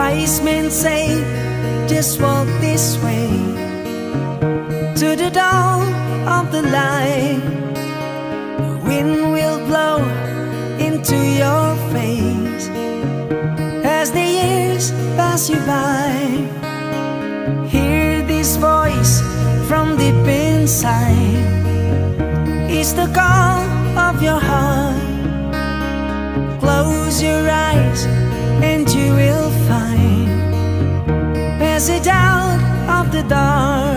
wise men say, just walk this way to the dawn of the light. The wind will blow into your face as the years pass you by. Hear this voice from deep inside. It's the call of your heart. Close your eyes and you will find passage out of the dark.